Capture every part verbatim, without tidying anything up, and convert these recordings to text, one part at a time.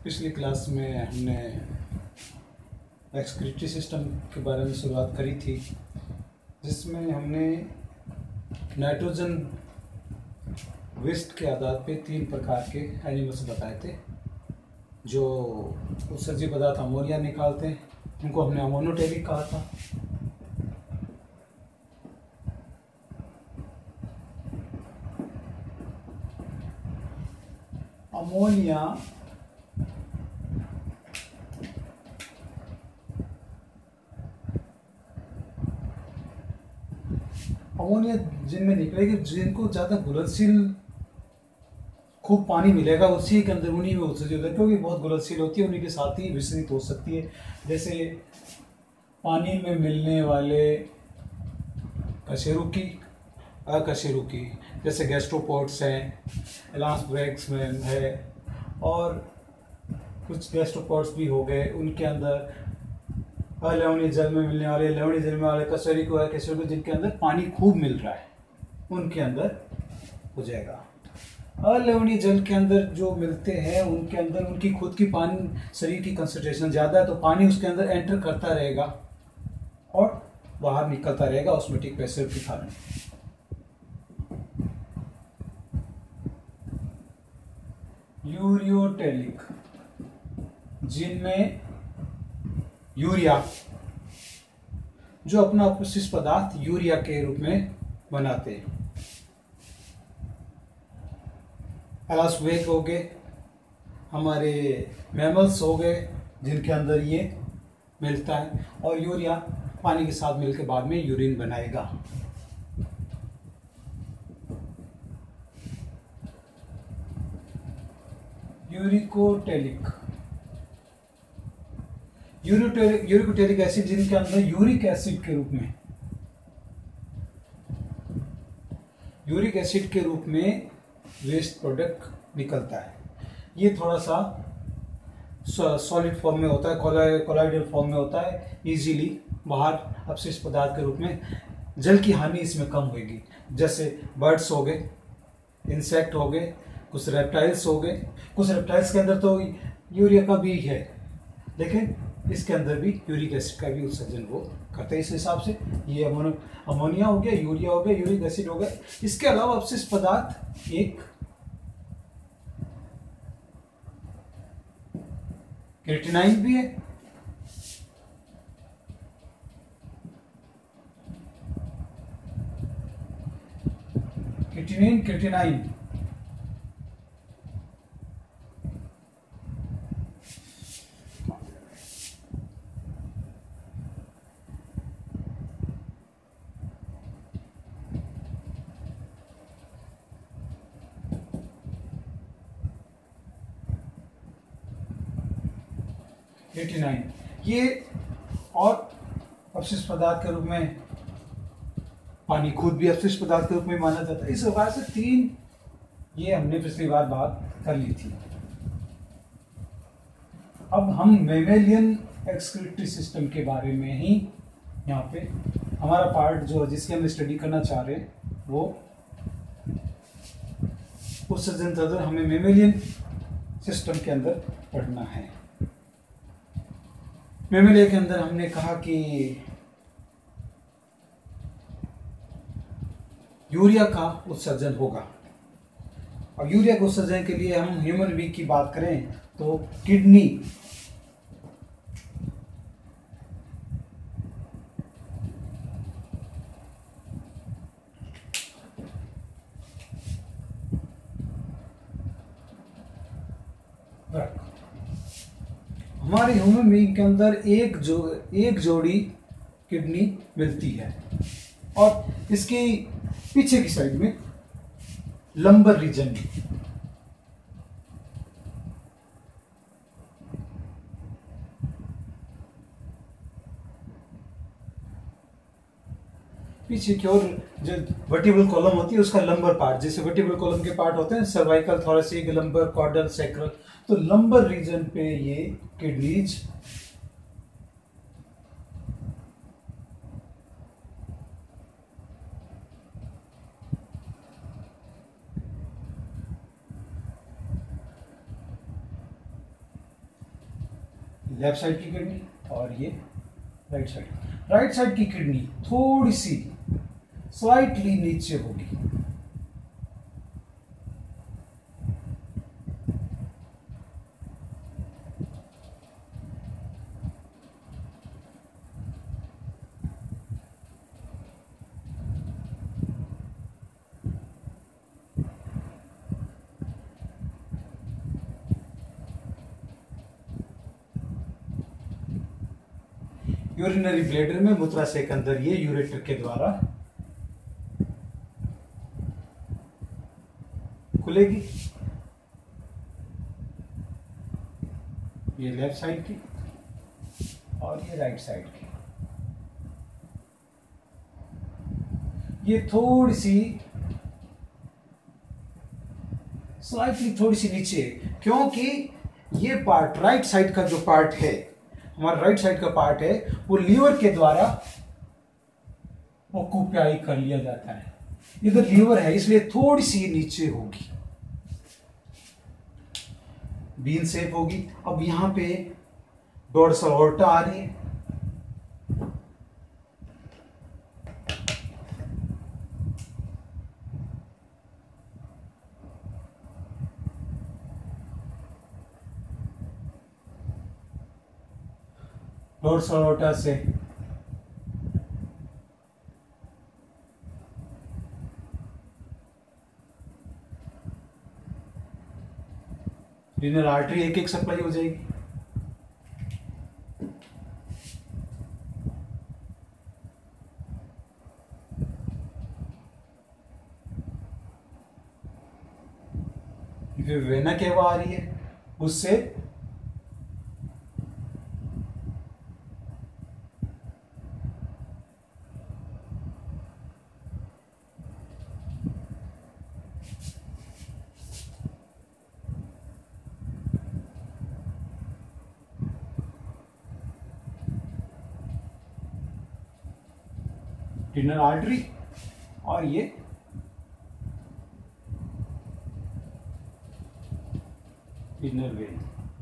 पिछली क्लास में हमने एक्सक्रीटरी सिस्टम के बारे में शुरुआत करी थी, जिसमें हमने नाइट्रोजन वेस्ट के आधार पे तीन प्रकार के एनिमल्स बताए थे। जो उत्सर्जी पदार्थ अमोनिया निकालते हैं, उनको हमने अमोनोटेरिक कहा था। अमोनिया अमोनिया जिनमें निकलेगी, जिनको ज़्यादा घुलनशील खूब पानी मिलेगा, उसी के अंदर उन्हीं में उत्सर्जित होता है, क्योंकि बहुत घुलनशील होती है, उन्हीं के साथ ही विसर्जित हो सकती है। जैसे पानी में मिलने वाले कशेरुकी, अकशेरुकी, जैसे गैस्ट्रोपोड्स हैं, एलांसब्रैक्स में है, और कुछ गैस्ट्रोपोड्स भी हो गए, उनके अंदर अलवणीय जल में मिलने वाले लवणीय जल में वाले कशेरुकी है कशेरुकी जिनके अंदर पानी खूब मिल रहा है, उनके अंदर हो जाएगा। अलवणीय जल के अंदर जो मिलते हैं, उनके अंदर उनकी खुद की पानी शरीर की कंसंट्रेशन ज़्यादा है, तो पानी उसके अंदर एंटर करता रहेगा और बाहर निकलता रहेगा ऑस्मोटिक प्रेशर के कारण। यूरियोटेलिक, जिनमें यूरिया जो अपना अपशिष्ट पदार्थ यूरिया के रूप में बनाते हैं। एलास्वेक हो गए, हमारे मैमल्स हो गए, जिनके अंदर ये मिलता है, और यूरिया पानी के साथ मिलकर बाद में यूरिन बनाएगा। यूरिकोटेलिक, यूरिकोटेलिक यूरिकोटेलिक एसिड जिनके अंदर यूरिक एसिड के रूप में यूरिक एसिड के रूप में वेस्ट प्रोडक्ट निकलता है। ये थोड़ा सा सॉलिड फॉर्म में होता है, कोलाइडल फॉर्म में होता है, इजीली बाहर अपशिष्ट पदार्थ के रूप में। जल की हानि इसमें कम होगी। जैसे बर्ड्स हो गए, इंसेक्ट हो गए, कुछ रेप्टाइल्स हो गए। कुछ रेप्टाइल्स के अंदर तो यूरिया का भी है, लेकिन इसके अंदर भी यूरिक एसिड का भी उत्सर्जन वो करते हैं। इस हिसाब से ये अमोनिया हो गया, यूरिया हो गया, यूरिक एसिड हो गया। इसके अलावा अपशिष्ट पदार्थ एक क्रिएटिनाइन भी है। क्रिएटिनिन, क्रिएटिनाइन क्रिएटिनाइन ये और अपशिष्ट पदार्थ के रूप में, पानी खुद भी अपशिष्ट पदार्थ के रूप में माना जाता है। इस प्रकार से तीन ये हमने पिछली बार बात कर ली थी। अब हम मेमेलियन एक्सक्रीटरी सिस्टम के बारे में ही यहाँ पे हमारा पार्ट जो जिसकी हम स्टडी करना चाह रहे हैं, वो उत्सर्जन तंत्र हमें मेमेलियन सिस्टम के अंदर पढ़ना है। मेमेलिया के अंदर हमने कहा कि यूरिया का उत्सर्जन होगा, और यूरिया के उत्सर्जन के लिए हम ह्यूमन बीइंग की बात करें तो किडनी हमारे ह्यूमन बीइंग के अंदर एक जो एक जोड़ी किडनी मिलती है, और इसकी पीछे की साइड में लंबर रीजन में पीछे की ओर जो वर्टिब्रल कॉलम होती है, उसका लंबर पार्ट, जैसे वर्टिब्रल कॉलम के पार्ट होते हैं सर्वाइकल, थोरेसिक, लंबर, कॉर्डल, सैक्रल, तो लंबर रीजन पे ये किडनीज लेफ्ट साइड की किडनी और ये राइट साइड। राइट साइड की किडनी थोड़ी सी स्लाइटली नीचे होगी, यूरिनरी ब्लैडर में मूत्राशय के अंदर ये यूरेटर के द्वारा खुलेगी। ये लेफ्ट साइड की और ये राइट साइड की। ये थोड़ी सी स्लाइटली थोड़ी सी नीचे, क्योंकि ये पार्ट राइट साइड का जो पार्ट है, हमारा राइट साइड का पार्ट है, वो लीवर के द्वारा ऑक्यूपाई कर लिया जाता है। इधर लीवर है इसलिए थोड़ी सी नीचे होगी, बीन शेप होगी। अब यहां पे डोर्सल ऑर्टा आ रही है, डोर्सल ऑर्टा से रीनल आर्टरी एक एक सप्लाई हो जाएगी। फिर वेना केवा आ रही है, उससे रीनल आर्टरी और ये रीनल वेन।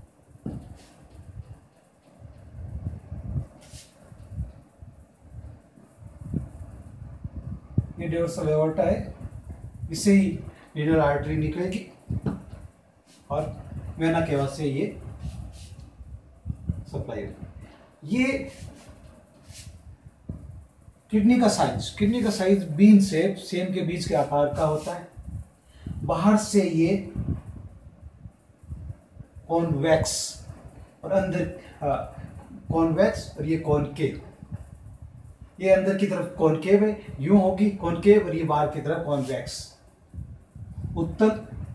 ये डोर्सल एओर्टा है, इससे ही रीनल आर्टरी निकलेगी और वेना केवा से ये सप्लाई होगी। ये किडनी का साइज, किडनी का साइज बीन शेप, सेम के बीच के आकार का होता है। बाहर से ये कॉन्वेक्स और अंदर कॉन्वेक्स और ये कॉनकेव, ये अंदर की तरफ कॉनकेव है, यूं होगी कॉनकेव, और ये बाहर की तरफ कॉन्वेक्स। उत्तल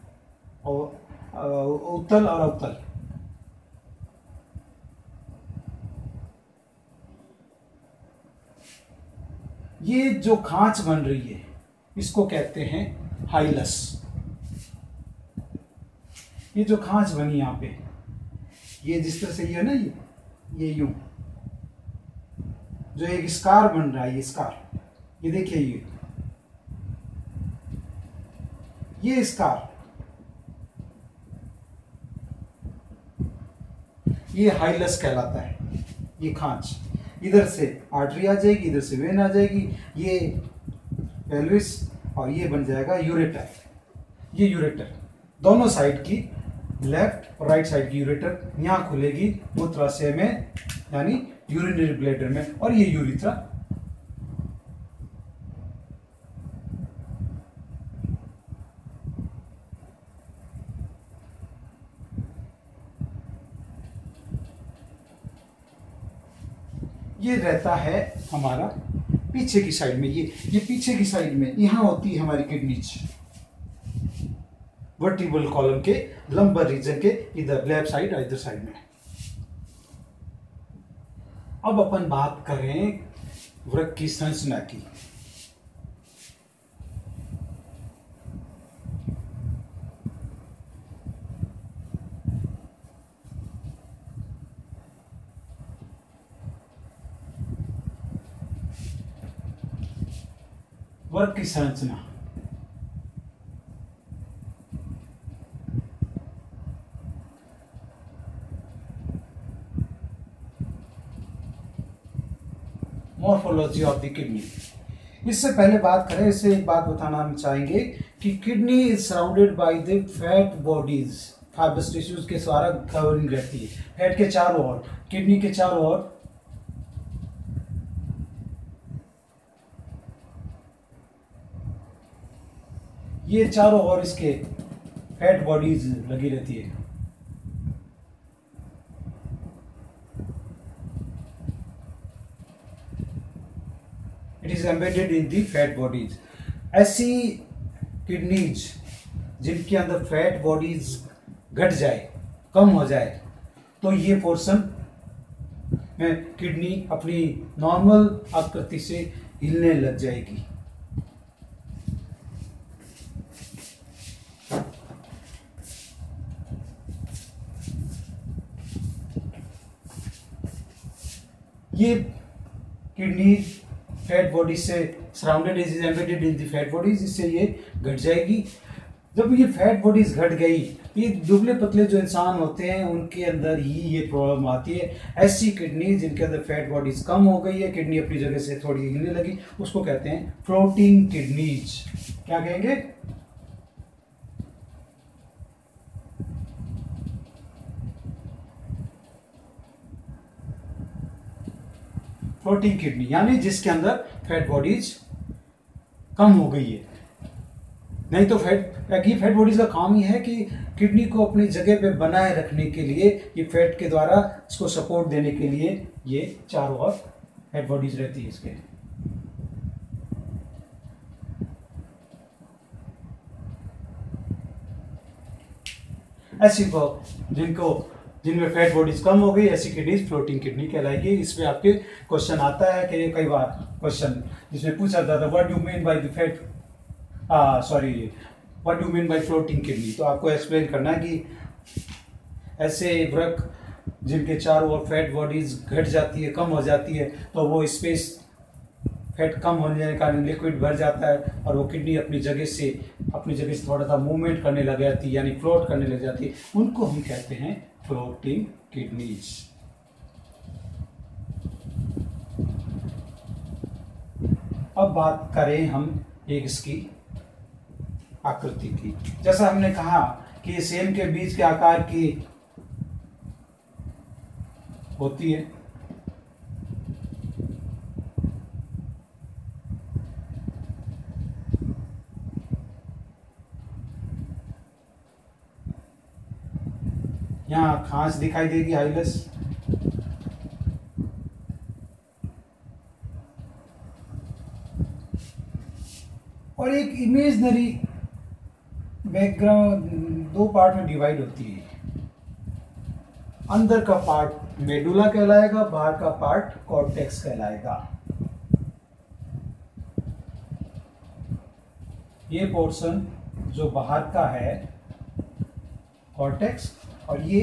और उत्तल और अवतल। ये जो खांच बन रही है इसको कहते हैं हाइलस। ये जो खांच बनी यहाँ पे, ये जिस तरह से ये है ना, ये ये यूं जो एक स्कार बन रहा है, ये स्कार, ये देखिए, ये ये स्कार, ये हाइलस कहलाता है। ये खांच, इधर से आर्टरी आ जाएगी, इधर से वेन आ जाएगी, ये पेल्विस और ये बन जाएगा यूरेटर। ये यूरेटर दोनों साइड की, लेफ्ट और राइट साइड की यूरेटर यहाँ खुलेगी मूत्राशय में, यानी यूरिनरी ब्लैडर में, और ये यूरिथ्रा। ये रहता है हमारा पीछे की साइड में, ये ये पीछे की साइड में, यहां होती है हमारी किडनीज, वर्टिब्रल कॉलम के लंबर रीजन के इधर लेफ्ट साइड और इधर साइड में। अब अपन बात करें वृक्क की संरचना की। वृक्क की संरचना, मॉर्फोलॉजी ऑफ द किडनी। इससे पहले बात करें, इससे एक बात बताना हम चाहेंगे कि kidney is surrounded by the fat bodies, fibrous tissues के द्वारा कवरिंग रहती है। फैट के चारों ओर, किडनी के चारों ओर ये चारों ओर इसके फैट बॉडीज लगी रहती है। It is embedded in the fat bodies. ऐसी किडनीज जिनके अंदर फैट बॉडीज घट जाए, कम हो जाए, तो ये पोर्शन में किडनी अपनी नॉर्मल आकृति से हिलने लग जाएगी। ये किडनी फैट बॉडी से surrounded is embedded in the fat bodies, इससे ये घट जाएगी। जब ये फैट बॉडीज घट गई, ये दुबले पतले जो इंसान होते हैं उनके अंदर ही ये प्रॉब्लम आती है। ऐसी किडनी जिनके अंदर फैट बॉडीज कम हो गई है, किडनी अपनी जगह से थोड़ी हिलने लगी, उसको कहते हैं फ्लोटिंग किडनीज। क्या कहेंगे? फ्लोटिंग किडनी, यानी जिसके अंदर फैट बॉडीज कम हो गई है। नहीं तो फैट ये फैट बॉडीज का काम ही है कि किडनी को अपनी जगह पे बनाए रखने के लिए, ये फैट के द्वारा इसको सपोर्ट देने के लिए ये चारों ओर फैट बॉडीज रहती है इसके। ऐसी को जिनको जिनमें फैट बॉडीज कम हो गई, ऐसी किडनीज फ्लोटिंग किडनी कहलाएगी। इसमें आपके क्वेश्चन आता है कि कई बार क्वेश्चन जिसमें पूछा जाता है what do mean by the fat sorry what do mean by floating kidney. तो आपको एक्सप्लेन करना है कि ऐसे वृक जिनके चारों ओर फैट बॉडीज घट जाती है, कम हो जाती है, तो वो स्पेस फैट कम होने के कारण लिक्विड भर जाता है और वो किडनी अपनी जगह से अपनी जगह से थोड़ा सा मूवमेंट करने लग जाती है, यानी फ्लोट करने लग जाती है। उनको हम कहते हैं फ्लोटिंग किडनीज। अब बात करें हम एक इसकी आकृति की। जैसा हमने कहा कि सेम के बीज के आकार की होती है, यहाँ खांच दिखाई देगी, हाइलस, और एक इमेजनरी बैकग्राउंड दो पार्ट में डिवाइड होती है। अंदर का पार्ट मेडुला कहलाएगा, बाहर का पार्ट कॉर्टेक्स कहलाएगा। ये पोर्शन जो बाहर का है कॉर्टेक्स, और ये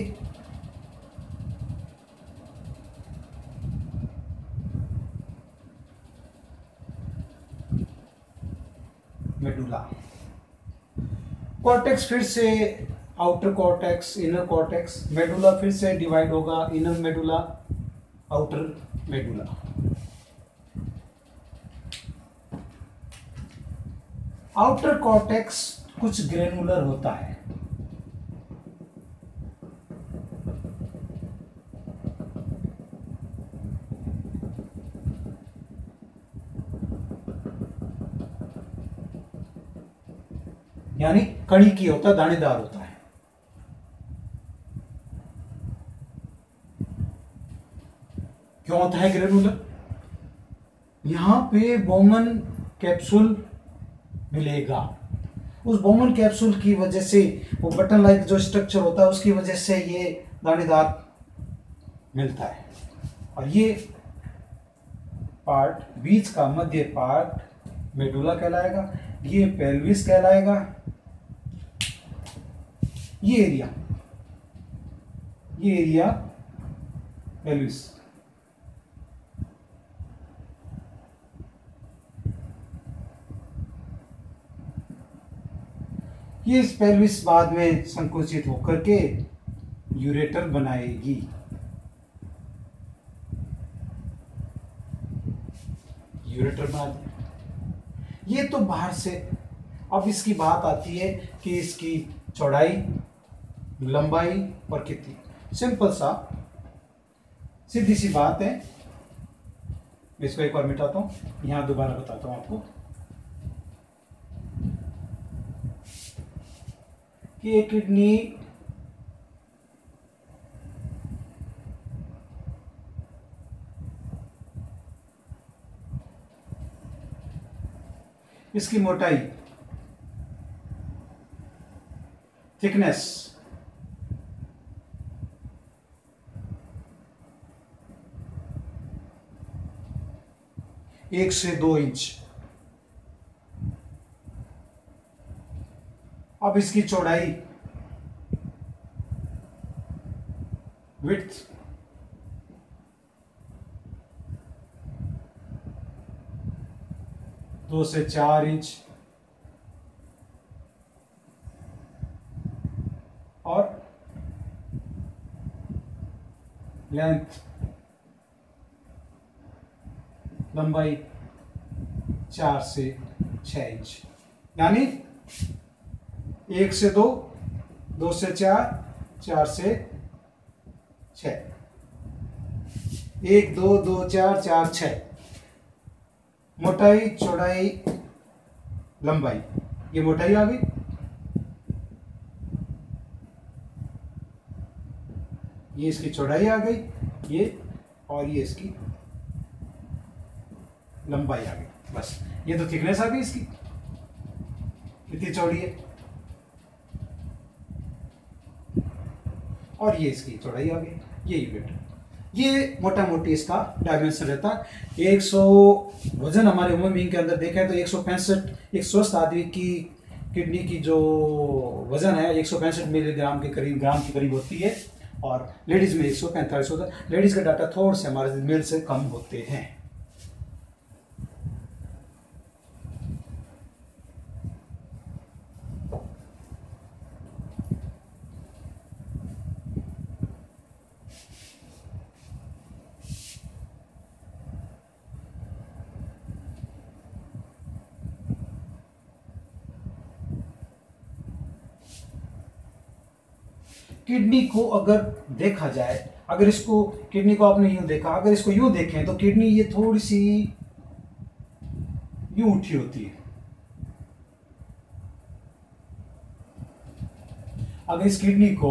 मेडुला। कॉर्टेक्स फिर से outer cortex, inner cortex, medulla फिर से डिवाइड होगा, inner medulla, outer medulla. Outer cortex कुछ ग्रेनुलर होता है, यानी कड़ी की होता है, दानेदार होता है। क्यों होता है ग्रेनुलर? यहां पे बोमन कैप्सूल मिलेगा। उस बोमन कैप्सूल की वजह से, वो बटन लाइक जो स्ट्रक्चर होता है उसकी वजह से ये दानेदार मिलता है। और ये पार्ट, बीच का मध्य पार्ट मेडुला कहलाएगा, ये पेल्विस कहलाएगा। ये एरिया ये एरिया पेल्विस। ये इस पेल्विस बाद में संकुचित होकर के यूरेटर बनाएगी। यूरेटर बना दिया। ये तो बाहर से। अब इसकी बात आती है कि इसकी चौड़ाई, लंबाई और कितनी। सिंपल सा सीधी सी बात है। मैं इसको एक बार मिटाता हूं, यहां दोबारा बताता हूं आपको कि एक किडनी इसकी मोटाई, थिकनेस एक से दो इंच। अब इसकी चौड़ाई, विड्थ दो से चार इंच और लेंथ, लंबाई चार से छह इंच। यानी एक से दो, दो से चार, चार से छह, एक दो दो चार चार छह। मोटाई, चौड़ाई, लंबाई, ये मोटाई आ गई। ये इसकी चौड़ाई आ गई, ये और ये इसकी लंबाई आ गई। बस ये तो थिकनेस आ गई इसकी, कितनी चौड़ी है, और ये इसकी चौड़ाई आ गई, ये यूनिट। ये मोटा मोटी इसका डायमेंशन रहता है। एक सौ वजन हमारे ह्यूमन बीइंग के अंदर देखें तो एक सौ पैंसठ, एक स्वस्थ आदमी की किडनी की जो वजन है एक सौ पैंसठ मिलीग्राम के करीब, ग्राम के करीब होती है, और लेडीज में एक सौ पैंतालीस होता है। लेडीज का डाटा थोड़े से हमारे मेल से कम होते हैं। किडनी को अगर देखा जाए, अगर इसको किडनी को आपने यूं देखा, अगर इसको यूं देखें तो किडनी ये थोड़ी सी यूं उठी होती है। अगर इस किडनी को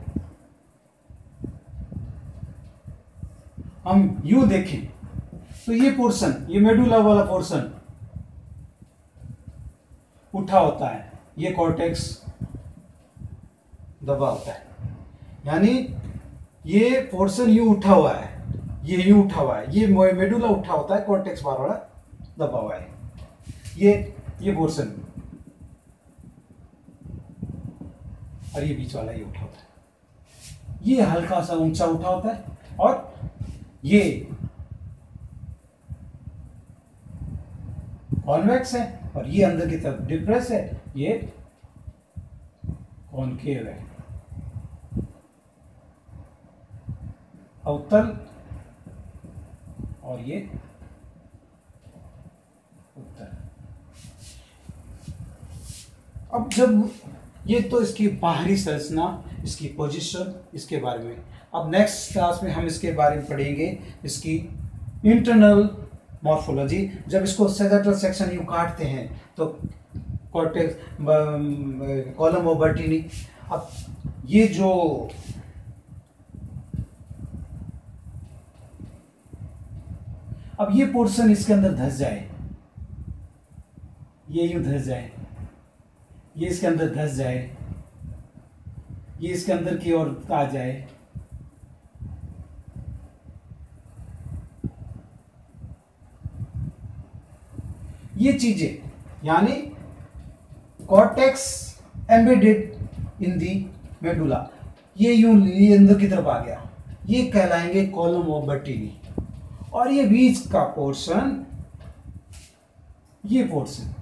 हम यूं देखें तो ये पोर्शन, ये मेडुला वाला पोर्शन उठा होता है, ये कॉर्टेक्स दबा होता है। यानी ये पोर्शन यूं उठा हुआ है, ये यूं उठा हुआ है, ये मेडुला उठा होता है, कॉर्टेक्स बार वाला दबा हुआ है। ये ये पोर्शन और ये बीच वाला ये उठा होता है। ये हल्का सा ऊंचा उठा होता है, और ये कॉन्वेक्स है, और ये अंदर की तरफ डिप्रेस है, ये कॉनकेव है, अवतल, और ये उत्तर। अब जब ये तो इसकी बाहरी संरचना, इसकी पोजीशन, इसके बारे में। अब नेक्स्ट क्लास में हम इसके बारे में पढ़ेंगे, इसकी इंटरनल मॉर्फोलॉजी। जब इसको सेगेटल सेक्शन यूं काटते हैं तो कॉर्टेक्स, कॉलम ऑफ बर्टीनी। अब ये जो अब ये पोर्शन इसके अंदर धस जाए, ये यूं धस जाए, ये इसके अंदर धस जाए, ये इसके अंदर की ओर आ जाए, ये चीजें यानी cortex embedded in the medulla, ये यूं ये अंदर की तरफ आ गया, ये कहलाएंगे कॉलम ऑफ बर्टीनी। और ये बीच का पोर्शन, ये पोर्शन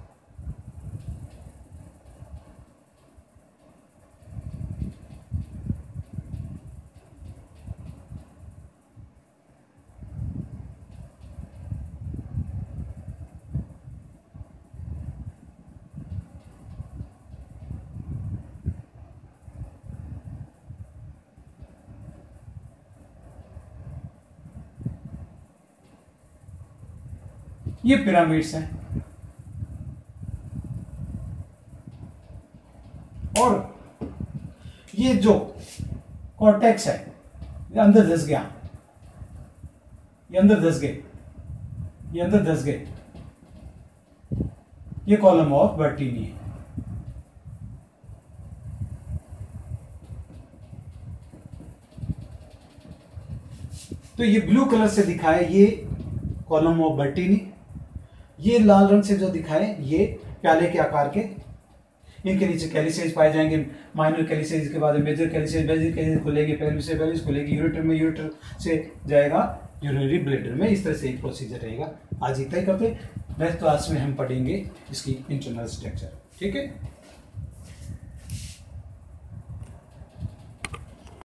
ये पिरामिड्स हैं। और ये जो कॉर्टेक्स है ये अंदर धस गया, ये अंदर धस गए, ये अंदर धस गए, ये कॉलम ऑफ बर्टीनी है। तो ये ब्लू कलर से दिखाए ये कॉलम ऑफ बर्टीनी, ये लाल रंग से जो दिखाए ये प्याले के आकार के, इनके नीचे कैलिसेज पाए जाएंगे। माइनर कैलिसेज के बाद मेजर कैलिसेज, मेजर कैलिसेज खुलेगी, पेल्विस से पेल्विस खुलेगी, यूरेटर में, यूरेटर से जाएगा यूरिनरी ब्लैडर में। इस तरह से एक प्रोसीजर रहेगा। आज इतना ही करते, नेक्स्ट क्लास में हम पढ़ेंगे इसकी इंटरनल स्ट्रक्चर। ठीक है।